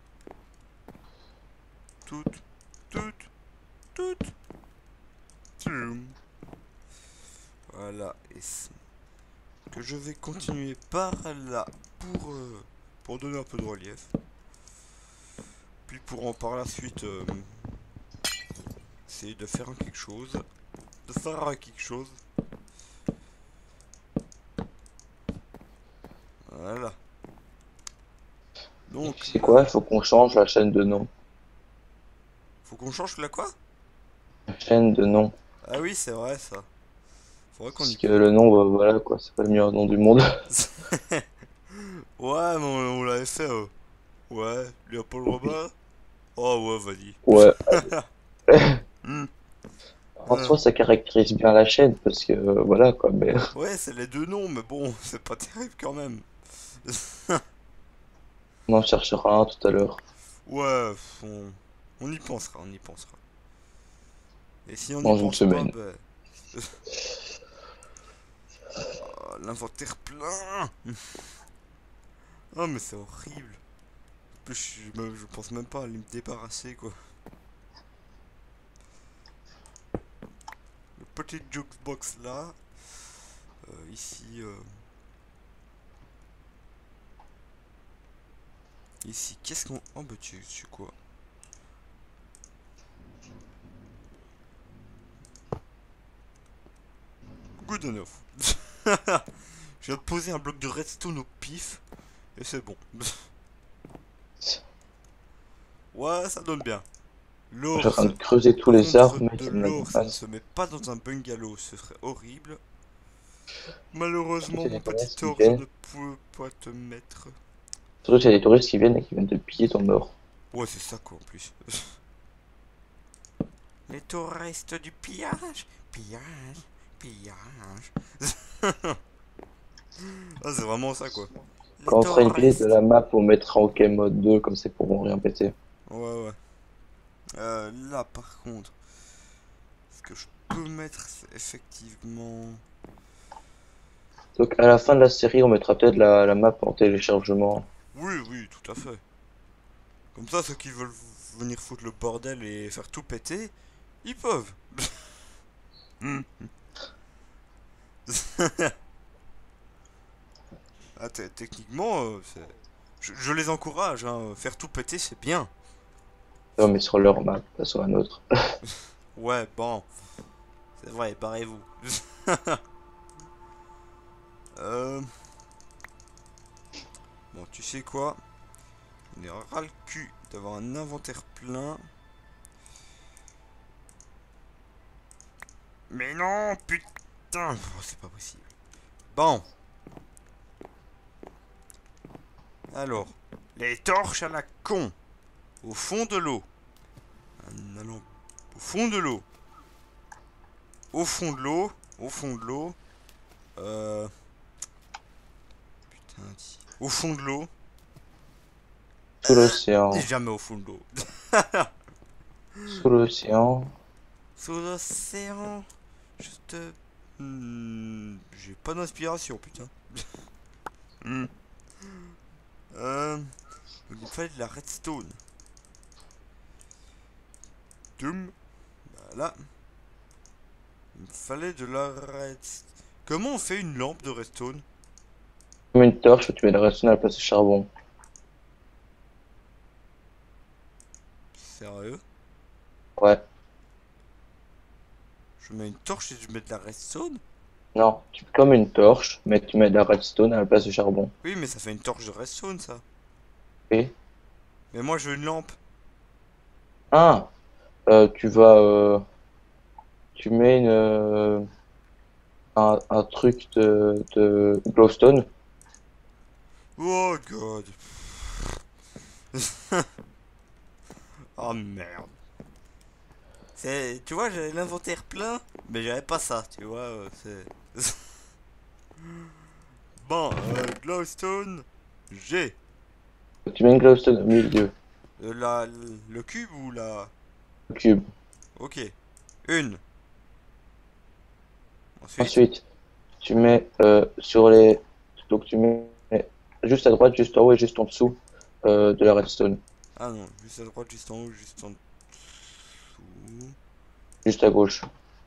toutes, toutes, toutes. Tchoum. Voilà. Que je vais continuer par là pour donner un peu de relief. Puis pour en par la suite essayer de faire quelque chose. De faire quelque chose. Voilà. Et Donc, puis c'est quoi? Il faut qu'on change la chaîne de nom. faut qu'on change la quoi? La chaîne de nom. Ah oui, c'est vrai ça. Faudrait qu'on Parce y que le nom, bah, voilà quoi, c'est pas le meilleur nom du monde. Ouais, mais on l'avait fait. Ouais, Léopold Robin. Oh ouais, vas-y. Ouais. Hmm, En euh, soi, ça caractérise bien la chaîne parce que voilà quoi. Mais Ouais, c'est les deux noms, mais bon, c'est pas terrible quand même. on en cherchera un tout à l'heure. Ouais, on y pensera, on y pensera. Et si on n'y Dans une pense pas, semaine. ben, l'inventaire plein. Oh, mais c'est horrible. En plus, je pense même pas à aller me débarrasser, quoi. Le petit jukebox là. Ici, ici, qu'est-ce qu'on... Oh, bah, tu quoi? Good enough. Je viens de poser un bloc de redstone au pif. Et c'est bon. Ouais, ça donne bien. Je suis en L'or, train de creuser tous par les contre, arbres, mec, de il y en a des l'or, ça ne se masses. met pas dans un bungalow. Ce serait horrible. Surtout Malheureusement, qu'il y a mon des petit touristes qui or, je viennent. ne peux pas te mettre. Surtout qu'il y a des touristes qui viennent et qui viennent de piller ton or. Ouais, c'est ça quoi en plus. Les touristes du pillage. Pillage. Pillage. Ah, c'est vraiment ça quoi. Les Quand on fera une vidéo de touristes. la map, on mettra en game mode 2, comme c'est pour rien péter. Ouais, ouais. Là par contre, ce que je peux mettre, c'est effectivement. Donc à la fin de la série, on mettra peut-être la map en téléchargement. Oui, oui, tout à fait. Comme ça, ceux qui veulent venir foutre le bordel et faire tout péter, ils peuvent. Hmm. Ah, techniquement, je les encourage, hein. Faire tout péter, c'est bien. Non, mais sur leur map, pas sur la nôtre. Ouais, bon, c'est vrai, barrez-vous. Euh, Bon, tu sais quoi? On est ras le cul d'avoir un inventaire plein. Mais non, putain! Oh, c'est pas possible. Bon, alors, les torches à la con, au fond de l'eau. En allant au fond de l'eau. Au fond de l'eau. Au fond de l'eau. Euh... Putain, au fond de l'eau. Sous Et l'océan. jamais au fond de l'eau. Sous l'océan. Sous l'océan. Juste... J'ai pas d'inspiration, putain. Hmm. Euh... Il me fallait de la redstone. Doom. Voilà. Il me fallait de la redstone. Comment on fait une lampe de redstone? Comme une torche, tu mets la redstone à la place du charbon. Sérieux? Ouais. Je mets une torche et je mets de la redstone? Non, tu comme une torche, mais tu mets de la redstone à la place de charbon. Oui, mais ça fait une torche de redstone, ça. Et Mais moi, je veux une lampe. ah, tu vas, tu mets un truc de glowstone. Oh god. Oh merde. C'est, tu vois, j'avais l'inventaire plein, mais j'avais pas ça, tu vois. C'est. Bon, glowstone, j'ai. Tu mets une glowstone au milieu, Le cube ou la. le cube. Ok. Une. Ensuite. Ensuite, tu mets sur les, donc tu mets juste à droite, juste en haut et juste en dessous de la redstone, Ah non, juste à droite, juste en haut, juste en dessous. juste à gauche.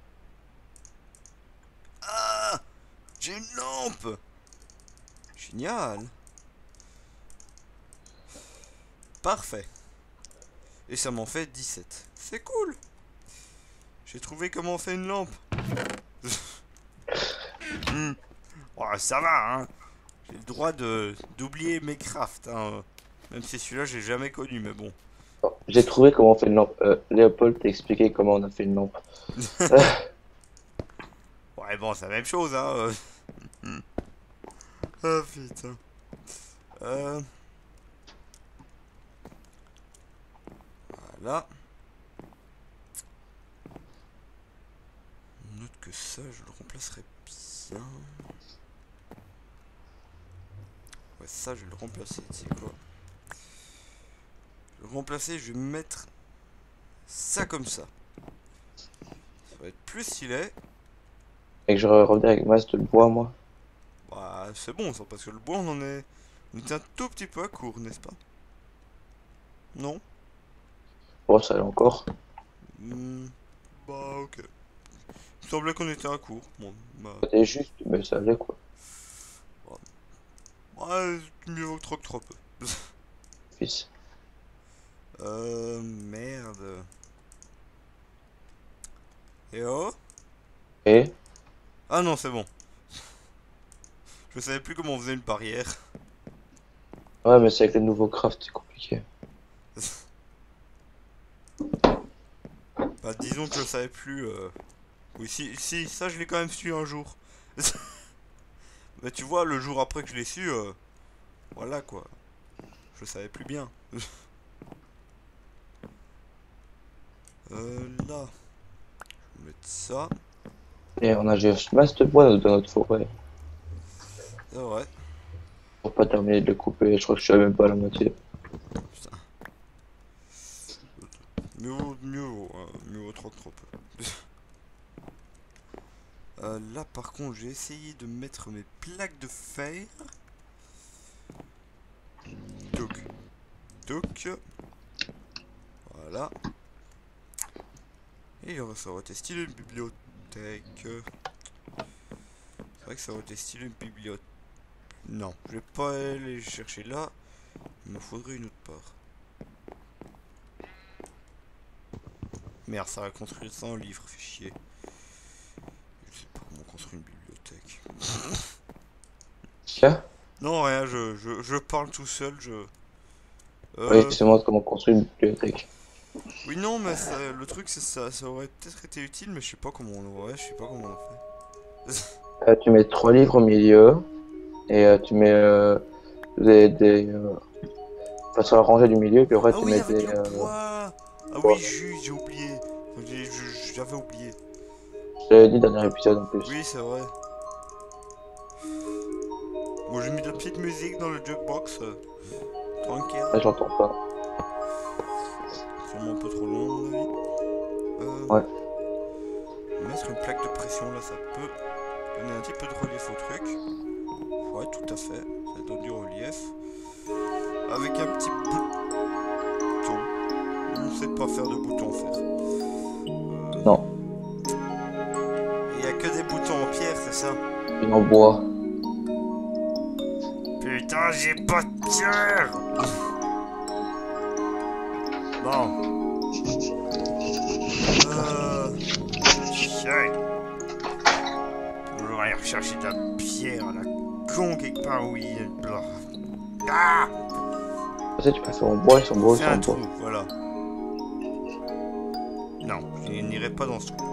Ah, j'ai une lampe. Génial. Parfait. Et ça m'en fait 17. C'est cool. J'ai trouvé comment on fait une lampe. Hmm. Ouais, ça va, hein. J'ai le droit de d'oublier mes crafts, hein. Même si celui-là, j'ai jamais connu, mais bon. Bon, j'ai trouvé comment on fait une lampe. Léopold t'a expliqué comment on a fait une lampe. Ouais, bon, c'est la même chose, hein. Hmm. Ah, putain. Euh... Voilà. Note que ça, je le remplacerai bien. Ouais, ça, je vais le remplacer. Tu sais quoi? Je vais le remplacer, je vais mettre ça comme ça. Ça va être plus stylé. Et que je revenais avec masse de bois, moi. Bah, c'est bon ça, parce que le bois, on en est. On était un tout petit peu à court, n'est-ce pas? Non? Bon, ça allait encore. Hmm, bah, ok. Il me semblait qu'on était à court. Bon, bah. C'était juste, mais ça allait quoi. Ouais, mieux vaut trop que trop peu. Fils. Merde. Et oh? Et Ah non, c'est bon. Je savais plus comment on faisait une barrière. ouais, mais c'est avec les nouveaux crafts, c'est compliqué. Bah, disons que je savais plus. Oui, si, ça je l'ai quand même su un jour. Bah, tu vois, le jour après que je l'ai su, voilà quoi. Je savais plus bien. Là, je vais mettre ça. Et on a juste masse de bois dans notre forêt. C'est vrai. Pour pas terminer de le couper, je crois que je suis même pas à la moitié. Putain. Mieux vaut trop que trop peu. Là, par contre, j'ai essayé de mettre mes plaques de fer. Donc, donc, voilà. Et ça aurait été stylé une bibliothèque. C'est vrai que ça aurait été stylé une bibliothèque. Non, je vais pas aller chercher là. Il me faudrait une autre part. Merde, ça va construire ça en livre, fait chier. Je sais pas comment construire une bibliothèque. Tiens. Non, rien, je parle tout seul, Oui, Euh... c'est moi comment construire une bibliothèque. Oui, non, mais le truc, c'est ça, ça aurait peut-être été utile, mais je sais pas comment on aurait, je sais pas comment on fait. Tu mets trois livres au milieu et tu mets des enfin, sur la rangée du milieu, puis après Ah tu oui, mets avec des le bois. Ah oui, bois. juste, j'ai oublié. J'avais oublié. Je t'avais dit dernier épisode en plus. Oui, c'est vrai. Bon, j'ai mis de la petite musique dans le jukebox. Tranquille. Là, j'entends pas. Sûrement un peu trop long, à mon avis. Ouais. Mettre une plaque de pression, là, ça peut donner un petit peu de relief au truc. Ouais, tout à fait. Ça donne du relief. Avec un petit bouton. On ne sait pas faire de bouton en fer. Non, Il n'y a que des boutons en pierre, c'est ça? une en bois. Putain, j'ai pas de pierre. Bon. Chien. Toujours aller rechercher de la pierre, la con quelque part où il est. Ah! Tu sais, tu peux faire en bois, ils sont beaux, ils Fais sont en un trou, bois. voilà. Non, je n'irai pas dans ce trou.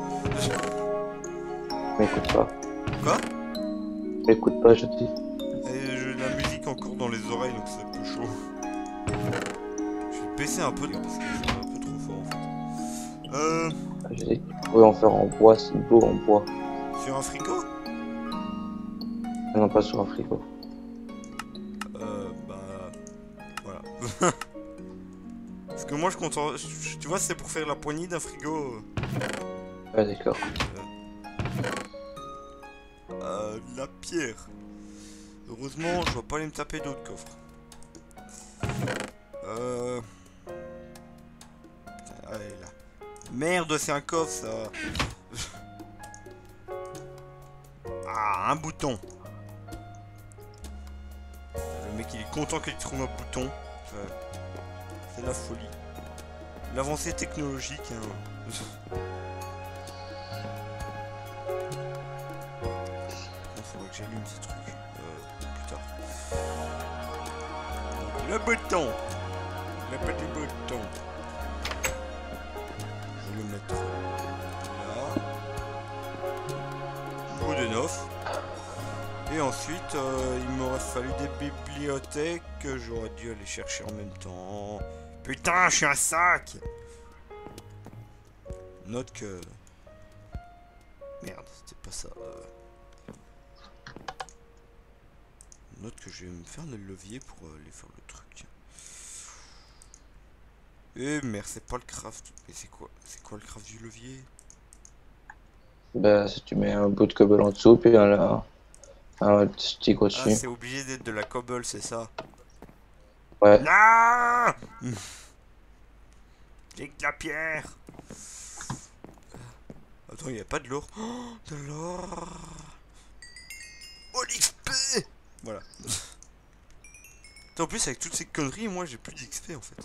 Mais écoute pas. Quoi? Écoute pas, je te dis. Et j'ai la musique encore dans les oreilles, donc c'est un peu chaud. Je vais baisser un peu, parce que c'est un peu trop fort en fait. Je dis que tu pourrais en faire en bois, c'est beau en bois. Sur un frigo? Mais non, pas sur un frigo. Bah. Voilà. Parce que moi je compte. Tu vois, c'est pour faire la poignée d'un frigo. Ouais, d'accord. La pierre. Heureusement, je vais pas aller me taper d'autres coffres. Allez là. Merde, c'est un coffre ça. Ah, un bouton. Le mec il est content qu'il trouve un bouton. C'est la folie. L'avancée technologique. Hein. Il faudrait que j'allume ces trucs plus tard. Le bouton. Le petit bouton. Je vais le mettre là. Bout de neuf. Et ensuite, il m'aurait fallu des bibliothèques que j'aurais dû aller chercher en même temps. Putain, je suis un sac! Note que... Merde, c'était pas ça. Note que je vais me faire le levier pour aller faire le truc. Eh merde, c'est pas le craft. Mais c'est quoi? C'est quoi le craft du levier? Bah, si tu mets un bout de cobble en dessous, puis un stick Ah, au-dessus. c'est obligé d'être de la cobble, c'est ça? Ouais. Non! J'ai que de la pierre! Attends, il n'y a pas de l'or. Oh, de l'or! Oh, l'XP! Voilà. En plus, avec toutes ces conneries, moi j'ai plus d'XP en fait.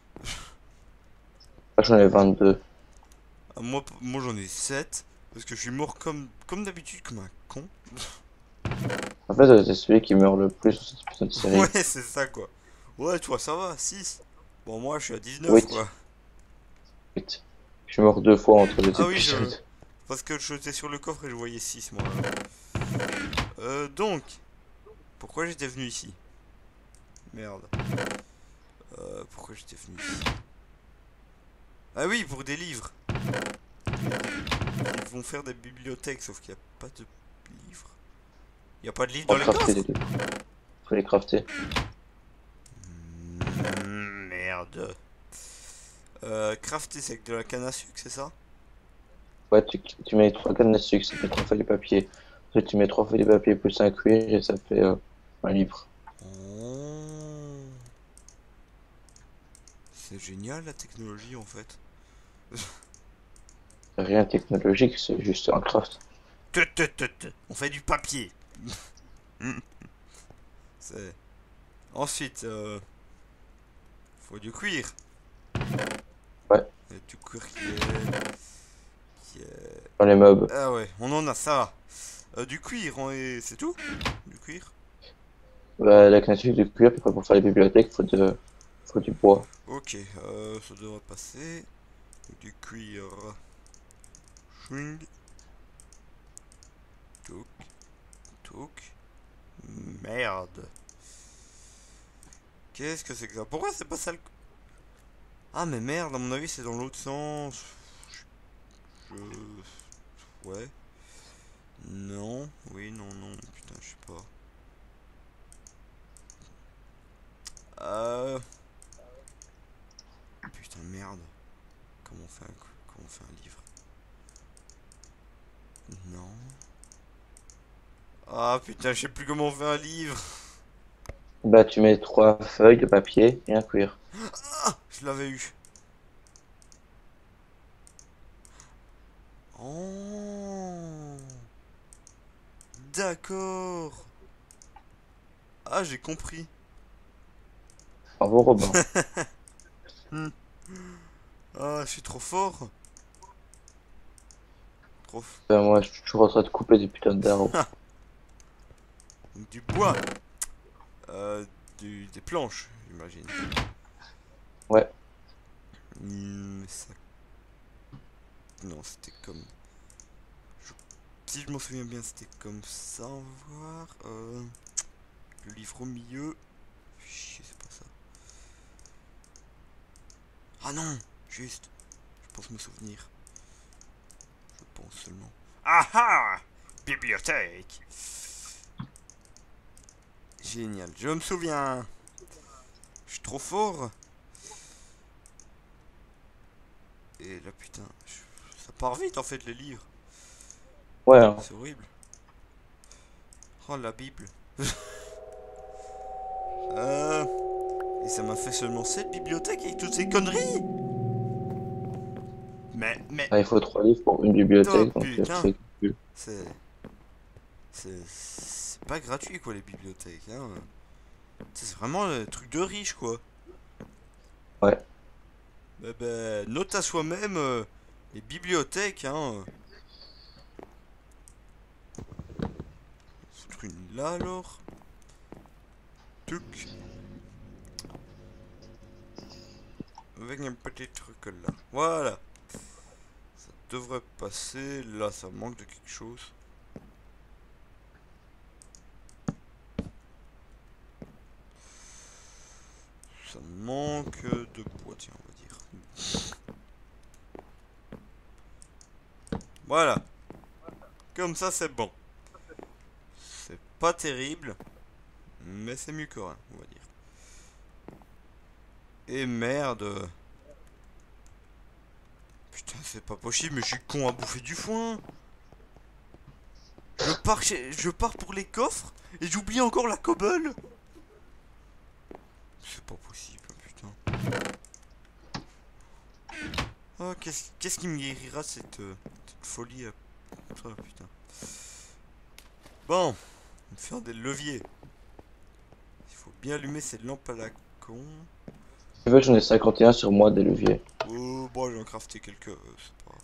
Moi, j'en ai 22. Ah, moi j'en ai 7. Parce que je suis mort comme d'habitude, comme un con. En fait, c'est celui qui meurt le plus sur cette putain de série. Ouais, c'est ça quoi. Ouais, toi ça va, 6. Bon, moi je suis à 19 8. quoi. 8. Je suis mort 2 fois entre les Ah oui, épisodes. parce que j'étais sur le coffre et je voyais 6 moi. Donc, pourquoi j'étais venu ici? Merde. Pourquoi j'étais venu ici? Ah oui, pour des livres. Ils vont faire des bibliothèques, sauf qu'il n'y a pas de livres. Il n'y a pas de livres dans Faut les crafter coffres. les livres. Faut les crafter. Merde. Crafter, c'est avec de la canne à sucre, c'est ça? Ouais, tu mets 3 cannes de sucre, ça fait 3 feuilles de papier. Ensuite, tu mets 3 feuilles de papier plus un cuir et ça fait un livre. Oh. C'est génial la technologie en fait. C'est rien de technologique, c'est juste un craft. On fait du papier. C'est... Ensuite, faut du cuir. Ouais. Et du cuir qui est... Dans les mobs. Ah ouais, on en a ça. Du cuir, c'est tout? Du cuir? Bah, la canne à sucre, du cuir, puis après, pour faire les bibliothèques, faut du bois. Ok, ça devrait passer. Du cuir. Swing. Touk. Touk. Merde. Qu'est-ce que c'est que ça? Pourquoi c'est pas ça le... Ah mais merde, à mon avis c'est dans l'autre sens. Ouais. Non. Oui, non, non. Putain, je sais pas. Putain, merde. Comment on fait un livre? Non. Ah putain, je sais plus comment on fait un livre. Bah, tu mets 3 feuilles de papier et un cuir. Ah, je l'avais eu. Oh. D'accord. Ah, j'ai compris. Bravo, Robin. Ah, Ah, je suis trop fort. Trop. Moi, je suis toujours en train de couper des putains d'arbres. Donc, du bois. Des planches, j'imagine. Ouais. Ça... Non, c'était comme... je- Si je m'en souviens bien, c'était comme ça, on va voir. Le livre au milieu. Chier, c'est pas ça. Ah non, juste. Je pense me souvenir. Je pense seulement. Ah ah, bibliothèque. Génial, je me souviens. Je suis trop fort. Et là, putain, ça part vite en fait les livres. Ouais, hein. C'est horrible. Oh, la Bible. Et ça m'a fait seulement cette bibliothèque avec toutes ces conneries. Mais, Ah, il faut 3 livres pour une oh bibliothèque, donc tu putain, fais calcul. c'est, c'est pas gratuit quoi les bibliothèques. Hein. C'est vraiment le truc de riche quoi. Ouais. Note à soi-même les bibliothèques. Hein. Foutre une là alors. Tuc. Avec un petit truc là. Voilà. Ça devrait passer. Là, ça manque de quelque chose. Ça manque de bois, tiens, on va dire. Voilà. Comme ça, c'est bon. C'est pas terrible. Mais c'est mieux que rien, on va dire. Et merde. Putain, c'est pas possible, mais je suis con à bouffer du foin. Je pars pour les coffres et j'oublie encore la cobble. C'est pas possible, putain. Oh, qu'est-ce qui me guérira cette folie oh, putain. Bon, on va faire des leviers. Il faut bien allumer ces lampes à la con. Si tu veux, j'en ai 51 sur moi des leviers. Oh, bon, j'en crafté quelques. C'est pas.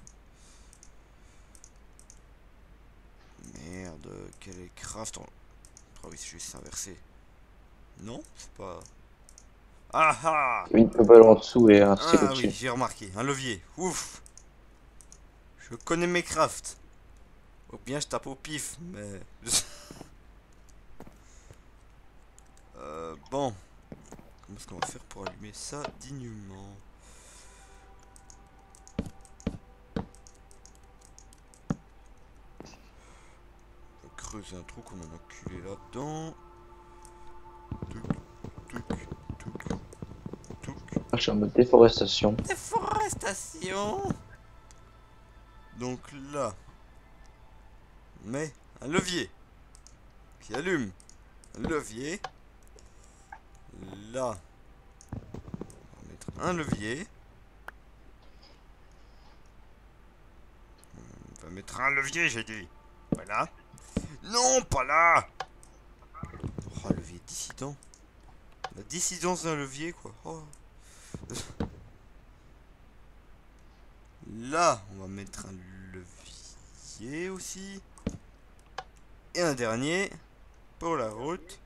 Merde, quel est craft en... Oh oui, c'est juste inversé. Non, c'est pas. Ah ah! Une cobble en dessous et un stick Ah oui, au-dessus. j'ai remarqué. Un levier. Ouf! Je connais mes crafts. Ou bien je tape au pif, mais. Bon. Comment est-ce qu'on va faire pour allumer ça dignement? On va creuser un trou comme un enculé là-dedans. Touc, touc, touc, touc. Je suis en mode déforestation. Déforestation! Donc là, on met un levier qui allume. Un levier. Là, on va mettre un levier. On va mettre un levier, j'ai dit. Voilà. Non, pas là! Oh, levier dissident. La dissidence d'un levier, quoi. Oh. Là, on va mettre un levier aussi. Et un dernier pour la route.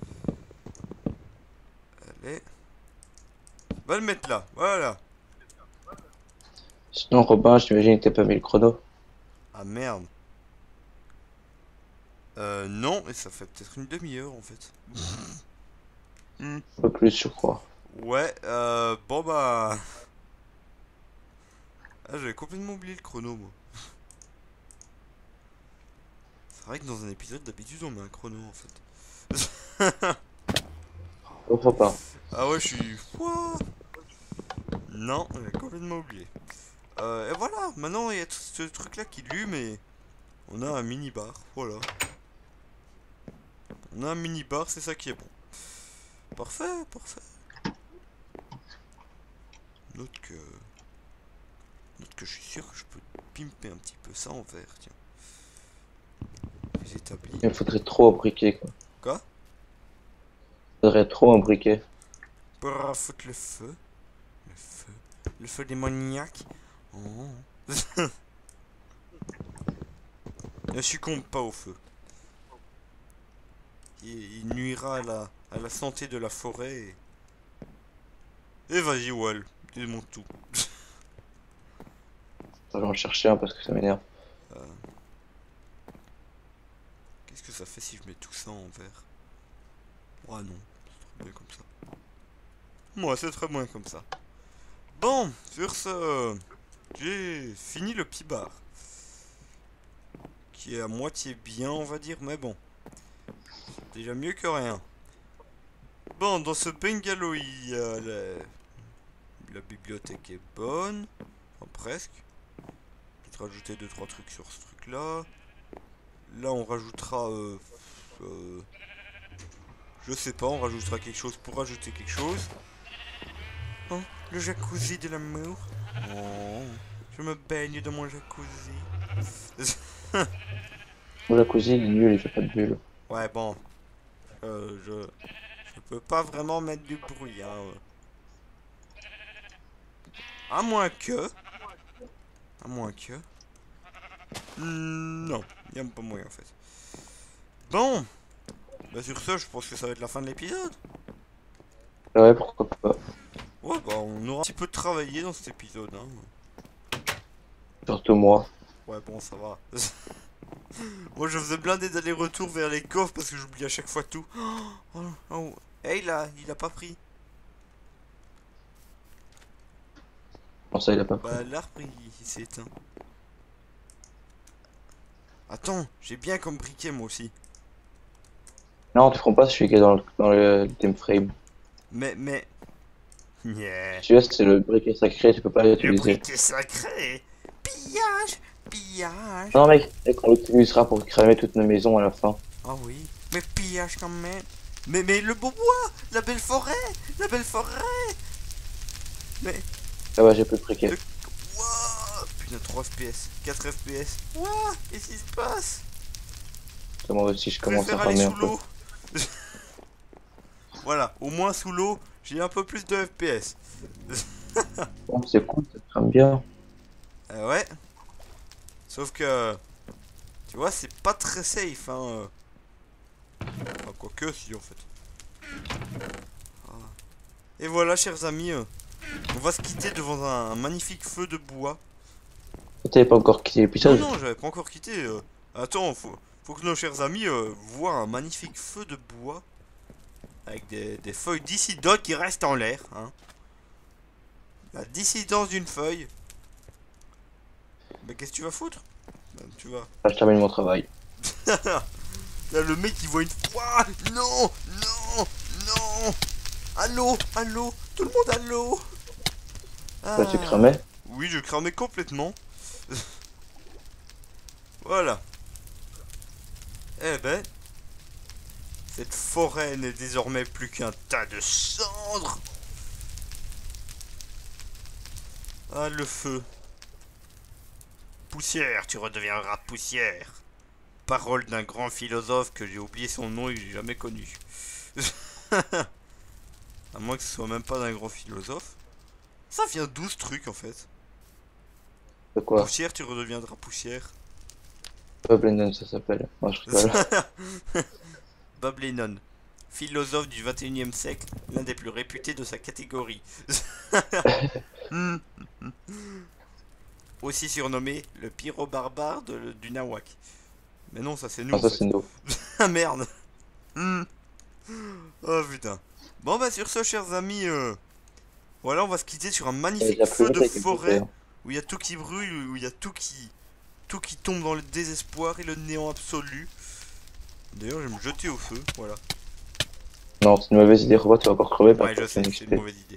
Allez. On va le mettre là, voilà. Sinon, Robin, j'imagine que t'as pas mis le chrono. Ah merde. Non, et ça fait peut-être une demi-heure en fait. Un peu plus, je crois. Ouais, bon bah... Ah, j'avais complètement oublié le chrono, moi. C'est vrai que dans un épisode, d'habitude, on met un chrono, en fait. Pourquoi pas? Ah ouais, je suis... Quoi? Non, j'avais complètement oublié. Et voilà, maintenant, il y a tout ce truc-là qui allume et... On a un mini-bar, voilà. On a un mini-bar, c'est ça qui est bon. Parfait, parfait. Note que... Note que je suis sûr que je peux pimper un petit peu ça en verre, tiens. J'établis. Il me faudrait trop un briquet, quoi. Quoi? Il faudrait trop un briquet. Pour foutre le feu. Le feu. Le feu démoniaque. Oh. Ne succombe pas au feu. Il nuira à la santé de la forêt. Et vas-y, Wall, démonte tout. Je vais en chercher un parce que ça m'énerve. Qu'est-ce que ça fait si je mets tout ça en vert? Ah non, c'est trop bien comme ça. Moi, c'est très bien comme ça. Bon, sur ce, j'ai fini le petit bar. Qui est à moitié bien, on va dire, mais bon. C'est déjà mieux que rien. Bon, dans ce bungalow, il y a la bibliothèque est bonne. Enfin, presque. Peut-être rajouter 2-3 trucs sur ce truc-là. Là, on rajoutera... je sais pas, on rajoutera quelque chose pour rajouter quelque chose. Oh, le jacuzzi de l'amour. Oh, je me baigne dans mon jacuzzi. Le jacuzzi, il est nul, il fait pas de bulle. Ouais, bon. Je peux pas vraiment mettre du bruit, hein. À moins que... À moins que... Non, il a pas moyen en fait. Bon. Bah sur ça, je pense que ça va être la fin de l'épisode. Ouais, pourquoi pas. Ouais, bah on aura un petit peu travaillé dans cet épisode, hein. Surtout moi. Ouais, bon, ça va. Moi, je faisais blinder d'allers-retours vers les coffres parce que j'oublie à chaque fois tout. Oh, oh. Hey, il a pas pris. Bon, ça, il a pas pris. Bah, l'arbre, il s'est éteint. Attends, j'ai bien comme briquet, moi aussi. Non, tu prends pas celui qui est dans le theme frame. Mais... Yeah. Celui-là, c'est le briquet sacré, tu peux pas Le l'utiliser. briquet sacré. Pillage. Pillage. Non, mec, on l'utilisera pour cramer toutes nos maisons à la fin. Ah oui. Mais pillage quand même. Mais le beau bois. La belle forêt. La belle forêt. Mais... Ah ouais, j'ai plus de briquet. Wouah. Putain, 3 FPS. 4 FPS. Wouah. Qu'est-ce qui se passe? Moi aussi, je Je commence à préfère aller farmer un sous peu. l'eau. Voilà, au moins sous l'eau, j'ai un peu plus de FPS. Bon, c'est cool, ça crame bien. Ouais. Sauf que, tu vois, c'est pas très safe, hein. Enfin, quoique, si, en fait. Ah. Et voilà, chers amis, on va se quitter devant un magnifique feu de bois. T'avais pas encore quitté Non, l'épisode? non, j'avais pas encore quitté. Attends, faut que nos chers amis voient un magnifique feu de bois. Avec des feuilles dissidentes qui restent en l'air, hein. La dissidence d'une feuille. Mais qu'est-ce que tu vas foutre? Ben, tu vas. Ah, je termine mon travail. Là, le mec il voit une... Ouah, non, non, non. Allô, allô, tout le monde allô. Toi, tu cramais? Oui, je cramais complètement. Voilà. Eh ben, cette forêt n'est désormais plus qu'un tas de cendres. Ah, le feu. Poussière, tu redeviendras poussière. Parole d'un grand philosophe que j'ai oublié son nom et que j'ai jamais connu. À moins que ce soit même pas d'un grand philosophe. Ça vient d'où ce truc en fait? De quoi? Poussière, tu redeviendras poussière. Bob Lennon, ça s'appelle. Moi, je rigole. Bob Lennon, philosophe du 21e siècle, l'un des plus réputés de sa catégorie. Aussi surnommé le pyro-barbare du Nawak. Mais non, ça c'est nous. Ah, ça, En fait. c'est nous. Ah merde. Oh putain. Bon bah sur ce, chers amis, voilà, on va se quitter sur un magnifique Il a feu plu de avec le forêt bouquet, hein. où il y a tout qui brûle, où il y a tout qui tombe dans le désespoir et le néant absolu. D'ailleurs, je vais me jeter au feu, voilà. Non, c'est une mauvaise idée. Robot, tu vas encore crever parce Ouais, que je sais, c'est c'est une mauvaise idée.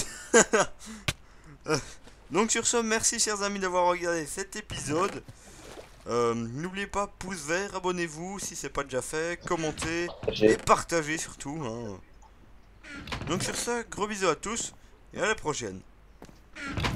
Donc sur ce, merci chers amis d'avoir regardé cet épisode. N'oubliez pas, pouce vert, abonnez-vous si c'est pas déjà fait, commentez et partagez surtout, hein. Donc sur ce, gros bisous à tous et à la prochaine.